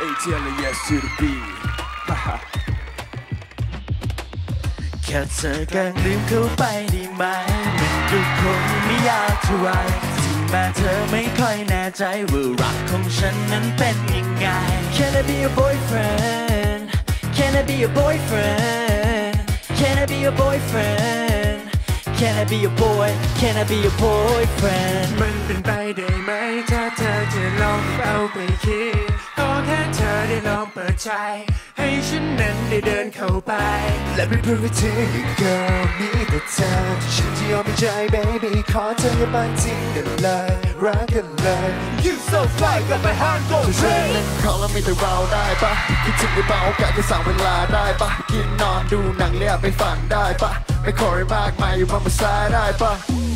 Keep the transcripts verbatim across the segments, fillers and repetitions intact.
tell her yes to the beat แค่เธอแกล้งลืมเข้าไปได้ไหมมันก็คงไม่ยากเท่าไรถึงแม้เธอไม่ค่อยแน่ใจว่ารักของฉันนั้นเป็นยังไง Can I be your boyfriend Can I be your boyfriend Can I be your boyfriend Can I be your boy Can I be your boyfriend มันเป็นไปได้ไหมถ้าเธอจะลองเอาไปคิดขอแค่เธอได้ลองเปิดใจให้ฉันนั้นได้เดินเข้าไป Let me prove it to you girl มีแต่เธอฉันจะยอมใจ baby ขอเธออย่ามาทิ้งกันเลยรักกันเลย You so fly กับไปห้างโกเรย์เขาแล้วมีแต่เราได้ปะคิดถึงได้ปะโอกาสจะสั่งเวลาได้ปะกินนอนดูหนังเลี้ยไปฝันได้ปะไม่ขอให้มากมายอยู่บนมือซ้ายได้ปะ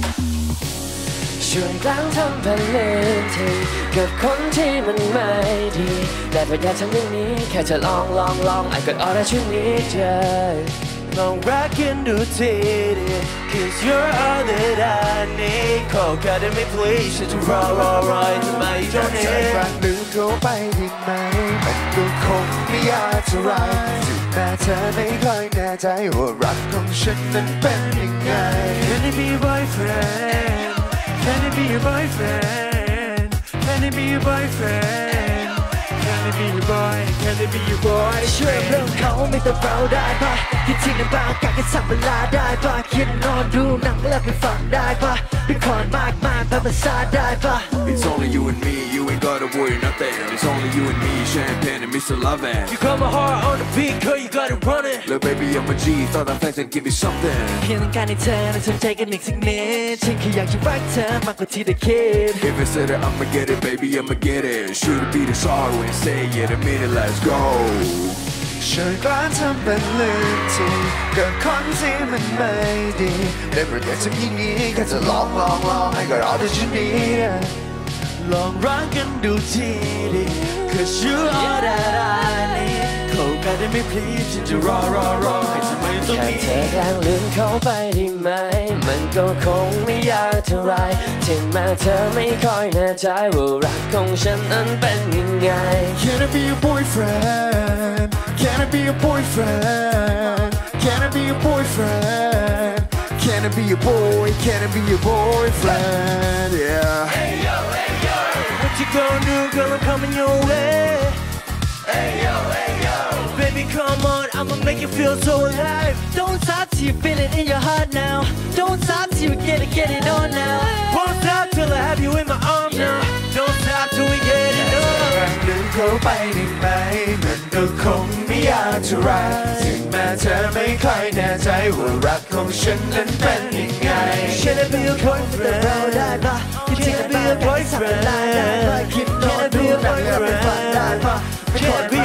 ช่วยกลางทำเป็นเล่นทีกับคนที่มันไม่ดีแต่พยายามทำอย่างนี้แค่จะลองลองลอง I got all that you need เธอลองรักกันดูทีดิ Cause you're all that I need ขอแค่ได้ไหม please ฉันจะรอรอรอทำไมต้องเห็นรักลืมเขาไปได้ไหมมันก็คงไม่ยากเท่าไรถึงแม้เธอไม่ค่อยแน่ใจว่ารักของฉันนั้นเป็นยังไง Can I be your boyfriend Can I be your boyfriend Can I be your boyfriend Can I be your boy Can I be your boy ช่วยเรื่องเขาไม่ต้องเราได้ปะคิดถึงในบางการก็สั่งเวลาได้ปะคิดนอนดูหนังแล้วไปฝันได้ปะไปคอนมากมายแบบภาษาได้ปะ It's only you and me you ain't gotta worry nothing It's only you and me champagne and Mister Lovin' You got my heart on the beat girl you gotta run it Look baby I'm a G thought that fans and give me something เพียงต้องการให้เธอนั้นสนใจกันอีกสักนิดฉันแค่อยากจะรักเธอมากกว่าที่เธอคิด If I said it I'ma get it baby I'ma get it Should it be the sorrow and say it a minute let's go ช่วยกล้าทำเป็นลืมทีกับคนที่มันไม่ดีได้โปรดอย่าทำอย่างนี้แค่จะลองลองลองให้ก็รอที่ฉันนี้ลองรักกันดูทีดิ Cause you are that I need ขอแค่ได้ไหม please ฉันจะรอรอรอให้ทำไมต้องมีแค่เธอแกล้งลืมเขาไปได้ไหมมันก็คงไม่ยากเท่าไรถึงแม้เธอไม่ค่อยแน่ใจว่ารักของฉันนั้นเป็นยังไง Can I be your boyfriend Can I be your boyfriend Can I be your boyfriend Can I be your boy Can I be your boyfriend Yeah Hey yo hey yo What you gonna do girl I'm coming your way Hey yo hey yo Baby come on I'ma make you feel so alive Don't stop till you feel it in your heart now Don't stop till you get it get it on now Won't stop till I have you in my arms now Don't stop till we get it on ลืมเขาไปได้ไหมมันก็คงไม่ยากเท่าไรถึงแม้เธอไม่ค่อยแน่ใจว่ารักของฉันนั้นเป็นยังไง Can I be your boyfriend เราได้ปะคิดถึงในบางการก็สั่งเวลาได้ปะคิดนอนดูหนังแล้วไปฝันได้ปะ Can I be